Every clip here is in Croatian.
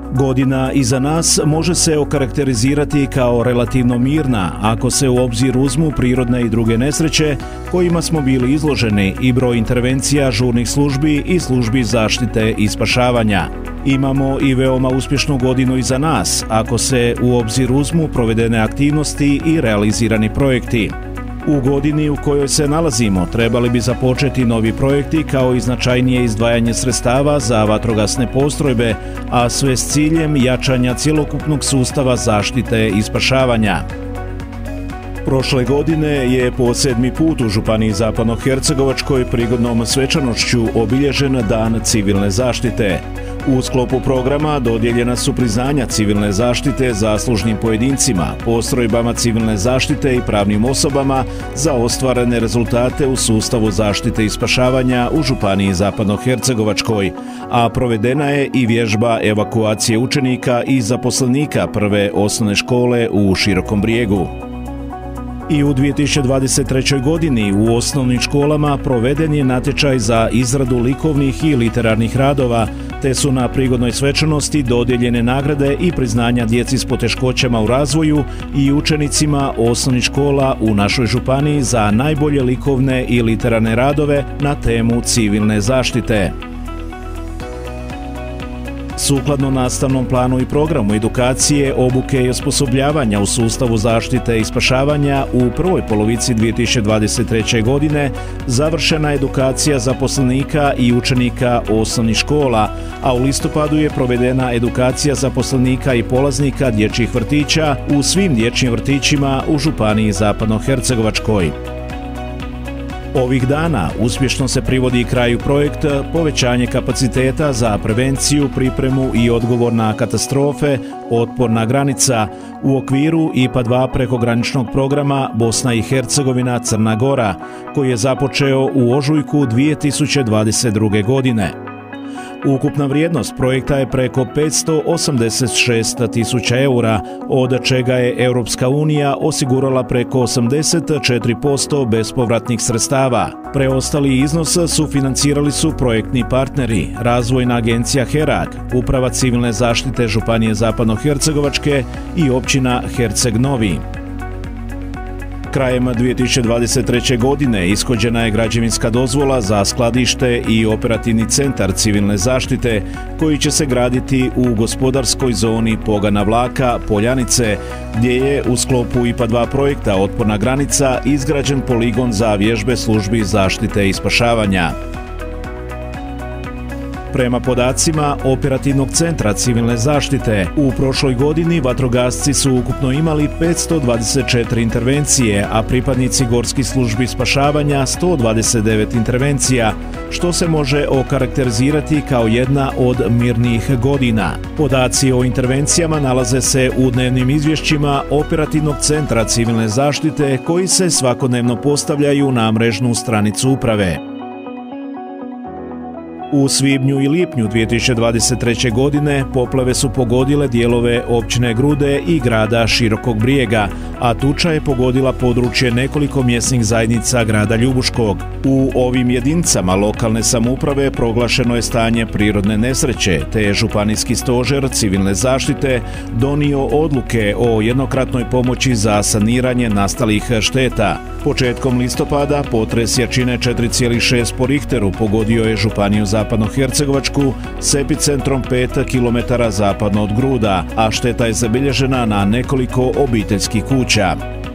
Godina iza nas može se okarakterizirati kao relativno mirna ako se u obzir uzmu prirodne i druge nesreće kojima smo bili izloženi i broj intervencija žurnih službi i službi zaštite i spašavanja. Imamo i veoma uspješnu godinu iza nas ako se u obzir uzmu provedene aktivnosti i realizirani projekti. U godini u kojoj se nalazimo trebali bi započeti novi projekti kao i značajnije izdvajanje sredstava za vatrogasne postrojbe, a sve s ciljem jačanja cjelokupnog sustava zaštite i spašavanja. Prošle godine je po 7. put u Županiji Zapadnohercegovačkoj prigodnom svečanošću obilježen Dan civilne zaštite. U sklopu programa dodijeljena su priznanja civilne zaštite zaslužnim pojedincima, postrojbama civilne zaštite i pravnim osobama za ostvarene rezultate u sustavu zaštite i spašavanja u Županiji Zapadnohercegovačkoj, a provedena je i vježba evakuacije učenika i zaposlenika prve osnovne škole u Širokom Brijegu. I u 2023. godini u osnovnim školama proveden je natječaj za izradu likovnih i literarnih radova, te su na prigodnoj svečanosti dodijeljene nagrade i priznanja djeci s poteškoćama u razvoju i učenicima osnovnih škola u našoj županiji za najbolje likovne i literarne radove na temu civilne zaštite. Sukladno nastavnom planu i programu edukacije, obuke i osposobljavanja u sustavu zaštite i spašavanja u prvoj polovici 2023. godine završena edukacija zaposlenika i učenika osnovnih škola, a u listopadu je provedena edukacija zaposlenika i polaznika dječjih vrtića u svim dječjim vrtićima u Županiji Zapadnohercegovačkoj. Ovih dana uspješno se privodi kraju projekt povećanje kapaciteta za prevenciju, pripremu i odgovor na katastrofe Otporna granica u okviru IPA 2 prekograničnog programa Bosna i Hercegovina Crna Gora, koji je započeo u ožujku 2022. godine. Ukupna vrijednost projekta je preko 586.000 eura, od čega je Europska unija osigurala preko 84% bespovratnih sredstava. Preostali iznos sufinancirali su projektni partneri, Razvojna agencija Herag, Uprava civilne zaštite Županije Zapadnohercegovačke i općina Herceg Novi. Krajem 2023. godine ishođena je građevinska dozvola za skladište i operativni centar civilne zaštite koji će se graditi u gospodarskoj zoni pogana vlaka Poljanice, gdje je u sklopu IPA 2 projekta Otporna granica izgrađen poligon za vježbe službi zaštite i spašavanja. Prema podacima Operativnog centra civilne zaštite, u prošloj godini vatrogasci su ukupno imali 524 intervencije, a pripadnici gorskih službi spašavanja 129 intervencija, što se može okarakterizirati kao jedna od mirnijih godina. Podaci o intervencijama nalaze se u dnevnim izvješćima Operativnog centra civilne zaštite koji se svakodnevno postavljaju na mrežnu stranicu uprave. U svibnju i lipnju 2023. godine poplave su pogodile dijelove općine Grude i grada Širokog Brijega, a tuča je pogodila područje nekoliko mjesnih zajednica grada Ljubuškog. U ovim jedinicama lokalne samouprave proglašeno je stanje prirodne nesreće, te je Županijski stožer civilne zaštite donio odluke o jednokratnoj pomoći za saniranje nastalih šteta. Početkom listopada potres jačine 4,6 po Richteru pogodio je Županiju Zapadnohercegovačku s epicentrom 5 km zapadno od Gruda, a šteta je zabilježena na nekoliko obiteljskih kuća.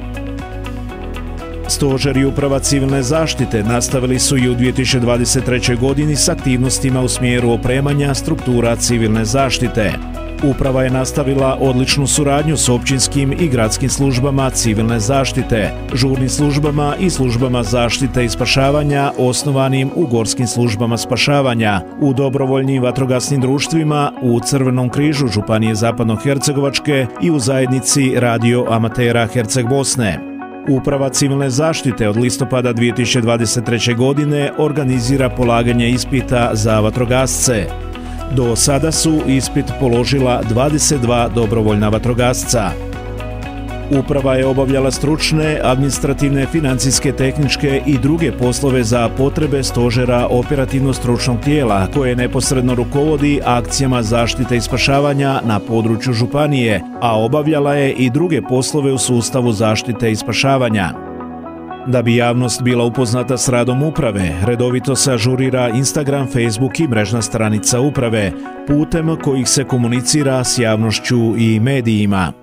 Stožer i Uprava civilne zaštite nastavili su i u 2023. godini s aktivnostima u smjeru opremanja struktura civilne zaštite. Uprava je nastavila odličnu suradnju s općinskim i gradskim službama civilne zaštite, žurnim službama i službama zaštite i spašavanja osnovanim u gorskim službama spašavanja, u dobrovoljnim vatrogasnim društvima, u Crvenom križu Županije Zapadnohercegovačke i u zajednici radio amatera Herceg Bosne. Uprava civilne zaštite od listopada 2023. godine organizira polaganje ispita za vatrogasce. Do sada su ispit položila 22 dobrovoljna vatrogasca. Uprava je obavljala stručne, administrativne, financijske, tehničke i druge poslove za potrebe stožera operativno-stručnog tijela koje neposredno rukovodi akcijama zaštite i spašavanja na području županije, a obavljala je i druge poslove u sustavu zaštite i spašavanja. Da bi javnost bila upoznata s radom uprave, redovito se ažurira Instagram, Facebook i mrežna stranica uprave, putem kojih se komunicira s javnošću i medijima.